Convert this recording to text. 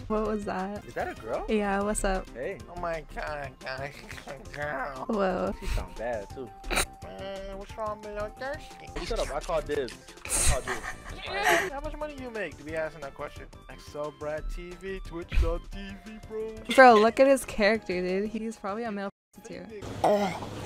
What was that? Is that a girl? Yeah, what's up? Hey. Oh my god, guys. Girl. Whoa. She sounds bad too. What's wrong with your thirsty? Hey, shut up. I called dibs. How much money you make? To be asking that question. Excel Brad TV, Twitch.tv, bro. Bro, look at his character, dude. He's probably a male prostitute.